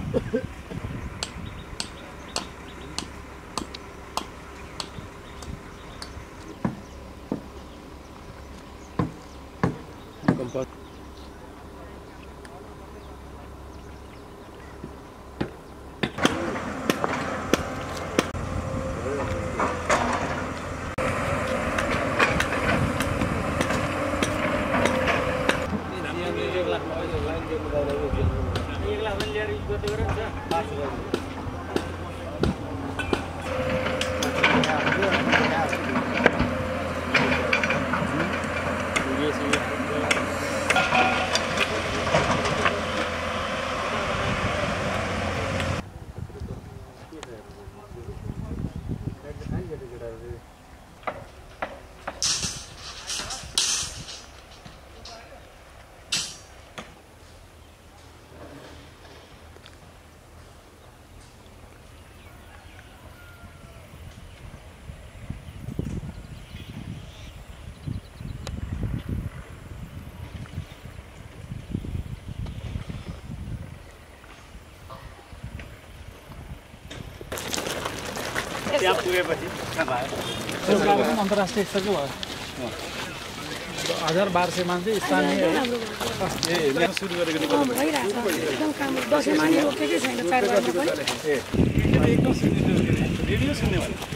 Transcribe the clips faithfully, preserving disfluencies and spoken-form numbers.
त्यहाँ पुगेपछि अन्तर्राष्ट्रिय स्तरको भयो हजार बाह्र सय मान्छे स्थानीय सुरु गरेको रेडियो सुन्ने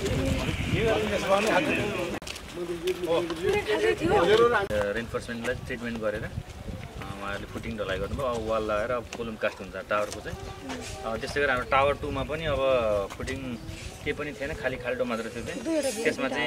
रेन्फोर्समेन्टलाई ट्रिटमेन्ट गरेर उहाँहरूले फुटिङ ढलाइ गर्नुभयो अब वाल लगाएर अब कोलम कास्ट हुन्छ टावरको चाहिँ त्यस्तै गरेर हाम्रो टावर टूमा पनि अब फुटिङ केही पनि थिएन खाली खाल्टो मात्र थियो त्यसमा चाहिँ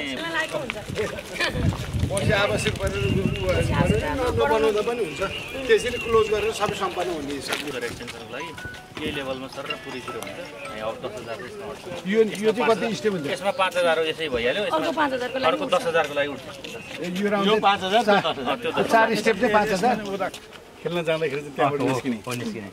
आवश्यक परेर नबनाउँदा पनि हुन्छ त्यसरी क्लोज गरेर सबै सम्पन्न हुने हिसाबले एक्सटेन्सनको लागि यही लेभलमा सर र पुरैतिर हुन्छ अब दस हजार यो यो चाहिँ कति स्टेप हुन्छ यसमा पाँच हजार यसै भइहाल्यो अर्को दस हजारको लागि उठ्छ यो पाँच हजार चार स्टेप चाहिँ पाँच हजार खेल्न जाँदाखेरि चाहिँ त्यहाँबाट निस्किने निस्किने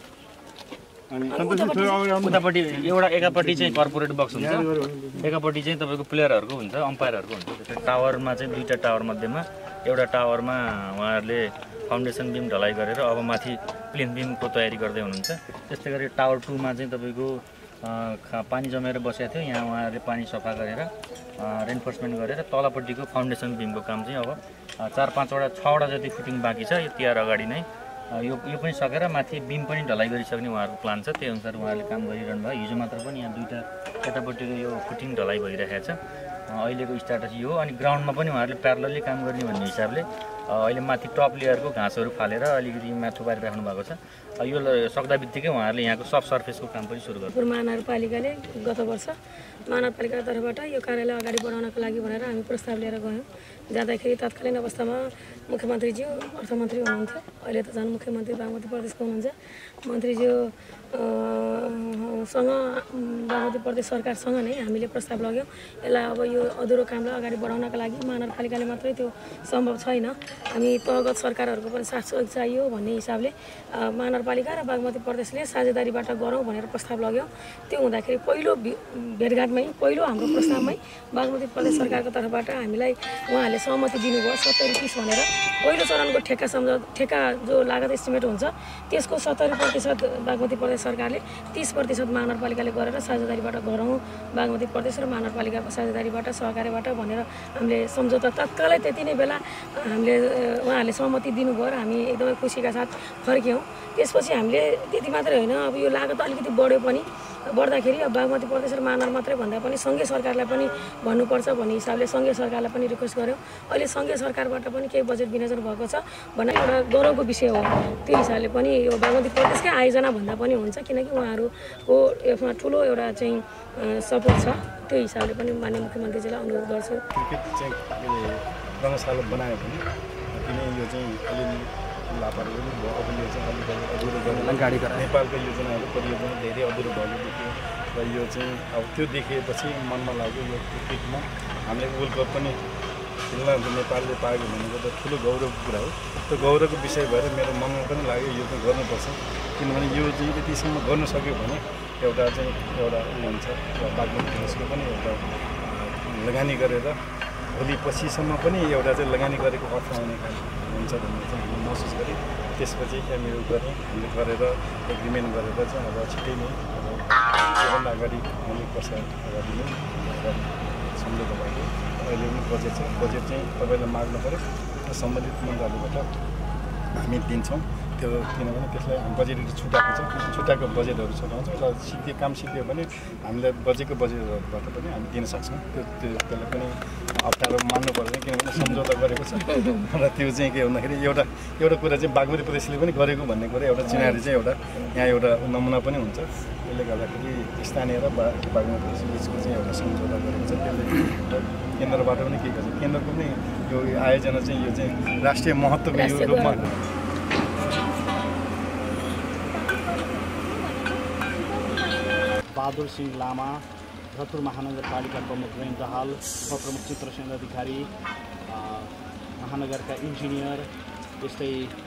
उतापट्टि एउटा एकापट्टि चाहिँ कर्पोरेट बक्स हुन्छ एकापट्टि चाहिँ तपाईँको प्लेयरहरूको हुन्छ अम्पायरहरूको हुन्छ टावरमा चाहिँ दुईवटा टावर मध्येमा एउटा टावरमा उहाँहरूले फाउन्डेसन बिम ढलाइ गरेर अब माथि प्लेन बिमको तयारी गर्दै हुनुहुन्छ त्यस्तै गरी टावर टूमा चाहिँ तपाईँको पानी जमेर बसेको थियो यहाँ उहाँहरूले पानी सफा गरेर रेन्फोर्समेन्ट गरेर तलपट्टिको फाउन्डेसन बिमको काम चाहिँ अब चार पाँचवटा छवटा जति फिटिङ बाँकी छ यो तिहार अगाडि नै यो यो पनि सकेर माथि बिम पनि ढलाइ गरिसक्ने उहाँहरूको प्लान छ त्यही अनुसार उहाँहरूले काम गरिरहनु भयो हिजो मात्र पनि यहाँ दुईवटा यतापट्टिको यो फुटिङ ढलाइ भइरहेको छ अहिलेको स्टाटस यो हो अनि ग्राउन्डमा पनि उहाँहरूले प्यारलली काम गर्ने भन्ने हिसाबले अहिले माथि टप लेयरको घाँसहरू फालेर अलिकति माथि पारिराख्नु भएको छ यो सक्दा बित्तिकै उहाँहरूले यहाँको सब सर्फेसको काम पनि सुरु गर्छ महानगरपालिकाले गत वर्ष महानगरपालिका तर्फबाट यो कार्यालय अगाडि बढाउनको लागि भनेर हामी प्रस्ताव लिएर गयौँ जाँदाखेरि तत्कालीन अवस्थामा मुख्यमन्त्रीज्यू अर्थमन्त्री हुनुहुन्थ्यो अहिले त झन् मुख्यमन्त्री बागमती प्रदेशको हुनुहुन्छ मन्त्रीज्यू सँग बागमती प्रदेश सरकारसँग नै हामीले प्रस्ताव लग्यौँ यसलाई अब यो अधुरो कामलाई अगाडि बढाउनका लागि महानगरपालिकाले मात्रै त्यो सम्भव छैन हामी तहगत सरकारहरूको पनि साथ सहयोग चाहियो भन्ने हिसाबले महानगरपालिका र बागमती प्रदेशले साझेदारीबाट गरौँ भनेर प्रस्ताव लग्यौँ त्यो हुँदाखेरि पहिलो भेटघाटमै पहिलो हाम्रो प्रस्तावमै बागमती प्रदेश सरकारको तर्फबाट हामीलाई उहाँहरूले सहमति दिनुभयो सत्तरी तिस भनेर पहिलो चरणको ठेक्का सम्झौता ठेक्का जो लागत एस्टिमेट हुन्छ त्यसको सत्तरी प्रतिशत बागमती प्रदेश सरकारले तीस प्रतिशत महानगरपालिकाले गरेर साझेदारीबाट गरौँ बागमती प्रदेश र महानगरपालिकाको साझेदारीबाट सहकार्यबाट भनेर हामीले सम्झौता तत्कालै त्यति नै बेला हामीले उहाँहरूले सहमति दिनुभयो र हामी एकदमै खुसीका साथ फर्क्यौँ त्यसपछि हामीले त्यति मात्रै होइन अब यो लागत अलिकति बढ्यो पनि बढ्दाखेरि अब बागमती प्रदेश र महानगर मात्रै भन्दा पनि सङ्घीय सरकारलाई पनि भन्नुपर्छ भन्ने हिसाबले सङ्घीय सरकारलाई पनि रिक्वेस्ट गऱ्यौँ अहिले सङ्घीय सरकारबाट पनि केही बजेट विनियोजन भएको छ भन्ने एउटा गौरवको विषय हो त्यो हिसाबले पनि यो बागमती प्रदेशकै आयोजना भन्दा पनि हुन्छ किनकि उहाँहरूको यसमा ठुलो एउटा चाहिँ सपोर्ट छ त्यो हिसाबले पनि माननीय मुख्यमन्त्रीजीलाई अनुरोध गर्छु क्रिकेट चाहिँ रङ्गशाला बनायो भने किन यो चाहिँ अलिअलि लापरवाही भयो अब यो चाहिँ अलिकति अधुरो गर्न गाडी गरेर नेपालको योजनाहरू परियोजना धेरै अधुरो भएको देखियो र यो चाहिँ अब त्यो देखेपछि मनमा लाग्यो यो क्रिकेटमा हामीले वर्ल्ड कप पनि खेल्न नेपालले पाएको भनेको त ठुलो गौरवको कुरा हो त्यो गौरवको विषय भएर मेरो मनमा पनि लाग्यो यो चाहिँ गर्नुपर्छ किनभने यो चाहिँ यतिसम्म गर्न सक्यो भने एउटा चाहिँ एउटा उयो हुन्छ बागमती प्रदेशको पनि एउटा लगानी गरेर भोलि पछिसम्म पनि एउटा चाहिँ लगानी गरेको अर्थ आउने खालको हुन्छ भन्ने चाहिँ हामीले महसुस गरेँ। त्यसपछि एमयु गरेँ, हामीले गरेर एग्रिमेन्ट गरेर चाहिँ अब छिट्टै नै अब योभन्दा अगाडि अलिक वर्ष अगाडि नै अगाडि सम्झौता भएको। अहिले पनि बजेट छ, बजेट चाहिँ तपाईँलाई माग्नु पऱ्यो, सम्बन्धित मन्त्रालयबाट हामी दिन्छौँ त्यो, किनभने त्यसलाई बजेटहरू छुट्याएको छ, छुट्याएको बजेटहरू छुट्याउँछौँ र सिद्धि काम सिद्धियो भने हामीलाई बजेटको बजेटहरूबाट पनि हामी दिन सक्छौँ। त्यो त्यो त्यसलाई पनि अप्ठ्यारो मान्नु पर्दैन, किनभने सम्झौता गरेको छ र त्यो चाहिँ के भन्दाखेरि एउटा एउटा कुरा चाहिँ बागमती प्रदेशले पनि गरेको भन्ने कुरा एउटा चिनारी चाहिँ एउटा यहाँ एउटा नमुना पनि हुन्छ। त्यसले गर्दाखेरि स्थानीय र बा बागमती प्रदेश बिचको चाहिँ एउटा सम्झौता गरेको छ। त्यसले केन्द्रबाट पनि के गर्छ, केन्द्रको पनि यो आयोजना चाहिँ यो चाहिँ राष्ट्रिय महत्त्वको यो रूपमा बहादुर सिंह लामा, भरतपुर महानगरपालिका प्रमुख रेन दाहाल, उपप्रमुख चित्रसेन अधिकारी, महानगरका इन्जिनियर, त्यस्तै